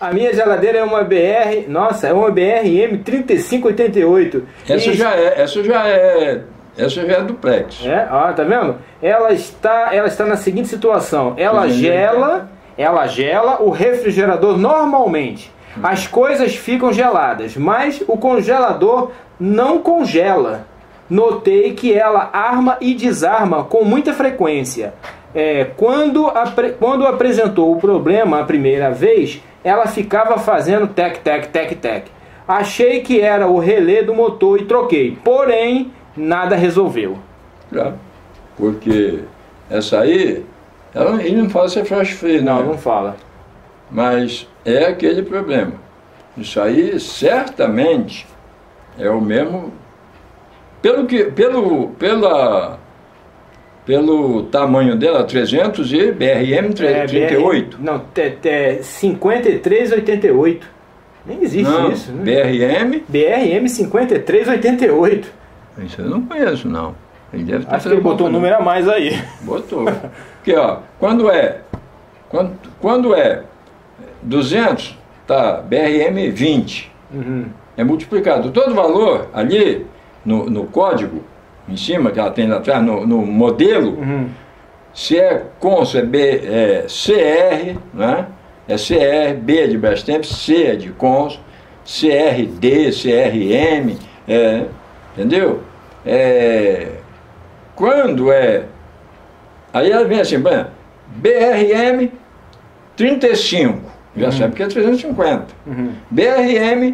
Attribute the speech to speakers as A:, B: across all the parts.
A: A minha geladeira é uma BR, nossa, é uma BRM 3588.
B: Essa já é duplex.
A: É, ó, tá vendo? Ela está na seguinte situação: ela gela, o refrigerador normalmente. As coisas ficam geladas, mas o congelador não congela. Notei que ela arma e desarma com muita frequência. Quando apresentou o problema a primeira vez, ela ficava fazendo tec, tec, tec, tec. Achei que era o relé do motor e troquei. Porém, nada resolveu.
B: Já, porque essa aí, ele não fala se é flash free,
A: Não, não fala.
B: Mas é aquele problema. Isso aí certamente é o mesmo. Pelo tamanho dela, 300 e BRM 38.
A: Não, 5388. Nem existe isso, né? BRM 5388.
B: Isso eu não conheço, não. Ele deve estar.
A: Acho que ele botou um número a mais aí.
B: Botou. Porque, ó, quando é 200, tá BRM 20. É multiplicado. Todo valor ali no código, em cima, que ela tem lá atrás, no modelo, se é Consul, é CR, né? É CR, B é de Brastemp, C é de Consul, CRD, CRM, entendeu? Quando é... Aí ela vem assim, BRM 35, já sabe que é 350. BRM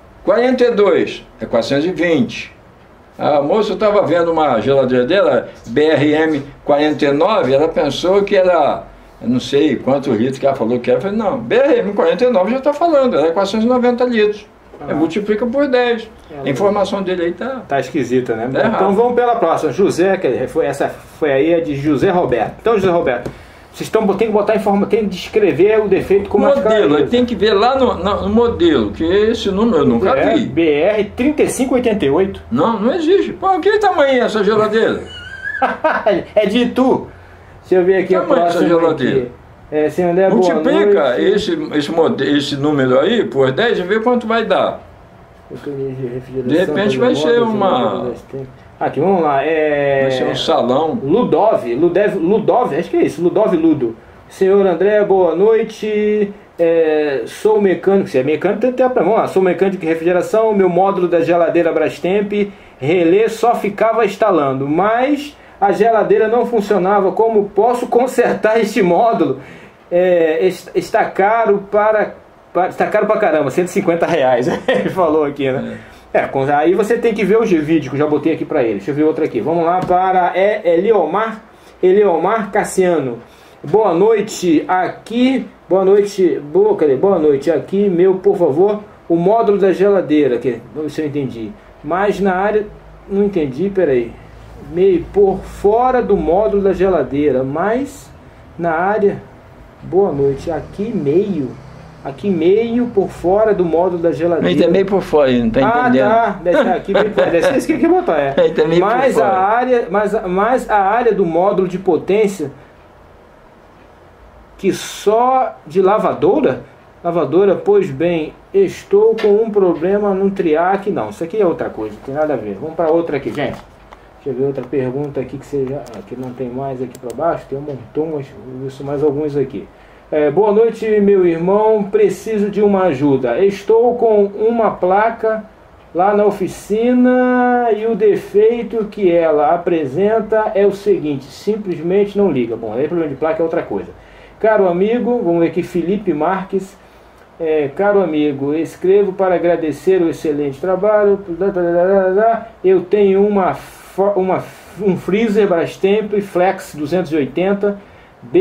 B: 42, é 420. A moça estava vendo uma geladeira dela, BRM 49, ela pensou que era, eu não sei quantos litros que ela falou que era. Eu falei, não, BRM 49 já está falando, ela é 490 litros. Multiplica por 10. A informação dele aí tá
A: esquisita, né? Então vamos pela próxima. José, essa foi aí a de José Roberto. Então, José Roberto, vocês tem que botar informação, tem que descrever o defeito com mais clareza.
B: Modelo, tem que ver lá no modelo, que esse número eu nunca vi.
A: BR 3588.
B: Não existe. Pô, que tamanho é essa geladeira?
A: É de Itu. Deixa eu ver aqui a próxima geladeira. André,
B: multiplica esse número aí por 10 e vê quanto vai dar. De repente vai ser uma...
A: Aqui, vamos lá.
B: Vai ser um salão.
A: Ludov, acho que é isso, Ludo. Senhor André, boa noite. Sou mecânico, se é mecânico, tem tempo, vamos lá. Sou mecânico de refrigeração, meu módulo da geladeira Brastemp relé só ficava instalando, mas a geladeira não funcionava. Como posso consertar este módulo? Está caro para caramba, R$150. Ele falou aqui, né? Aí você tem que ver os vídeos que eu já botei aqui para ele. Deixa eu ver outro aqui. Vamos lá para Eliomar Cassiano. Boa noite aqui. Boa noite. Boa noite aqui, por favor, o módulo da geladeira. Vamos ver se eu entendi. Mas na área. Não entendi, peraí. Meio por fora do módulo da geladeira, mas na área. Boa noite. Aqui meio por fora do módulo da geladeira.
B: Ele tá meio por fora, não tá entendendo.
A: Tá. Aqui meio por fora. Deve ser que botar,
B: Ele tá meio
A: mas
B: por fora.
A: Mas a área do módulo de potência, que só de lavadora, pois bem, estou com um problema no triac. Não, isso aqui é outra coisa, não tem nada a ver. Vamos para outra aqui, gente. Deixa eu ver outra pergunta aqui que seja. Aqui não tem mais aqui para baixo, tem um montão, mas isso mais alguns aqui. Boa noite, meu irmão, preciso de uma ajuda. Estou com uma placa lá na oficina e o defeito que ela apresenta é o seguinte: simplesmente não liga. Bom, aí problema de placa é outra coisa. Caro amigo, vamos ver aqui, Felipe Marques. Caro amigo, escrevo para agradecer o excelente trabalho. Eu tenho um freezer Brastemp Flex 280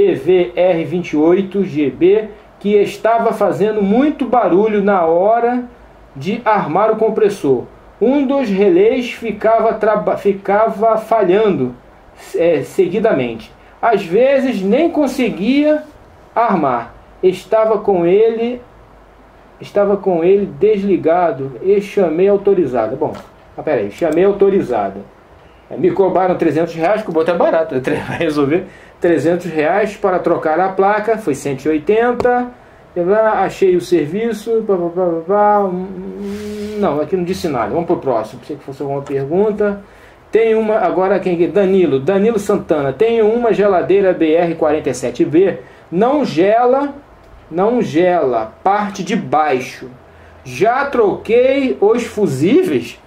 A: BVR28GB que estava fazendo muito barulho na hora de armar o compressor. Um dos relés ficava falhando seguidamente. Às vezes nem conseguia armar. Estava com ele desligado e chamei autorizada. Bom, peraí, chamei autorizada. Me cobraram R$300, que o boto é barato, vai resolver. R$300 para trocar a placa, foi 180. Achei o serviço. Não, aqui não disse nada. Vamos para o próximo. Pensei que fosse alguma pergunta. Tem uma, agora quem? Danilo Santana. Tenho uma geladeira BR47B. Não gela, parte de baixo. Já troquei os fusíveis.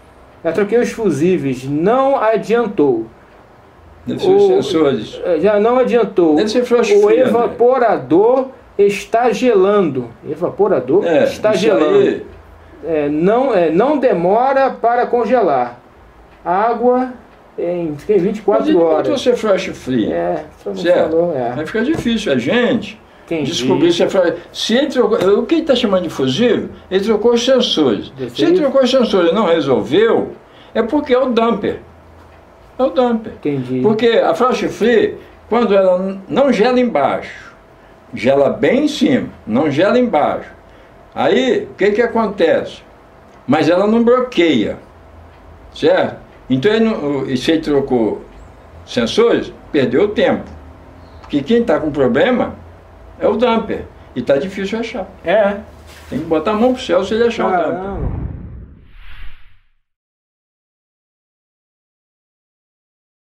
A: Não adiantou.
B: Sensores.
A: Já não adiantou. O evaporador está gelando. Evaporador está gelando. Não demora para congelar. Água em 24 horas.
B: Você flash free.
A: Só não falou,
B: Vai ficar difícil. A gente
A: Entendi.
B: descobrir se ele trocou. O que ele está chamando de fusível? Ele trocou os sensores. Se ele trocou os sensores e não resolveu, é porque é o damper. É o damper.
A: Entendi.
B: Porque a flash free, quando ela não gela embaixo, gela bem em cima, não gela embaixo. Aí, o que acontece? Mas ela não bloqueia, certo? Então, se ele trocou sensores, perdeu tempo. Porque quem está com problema é o damper. E está difícil achar. Tem que botar a mão pro céu se ele achar o damper.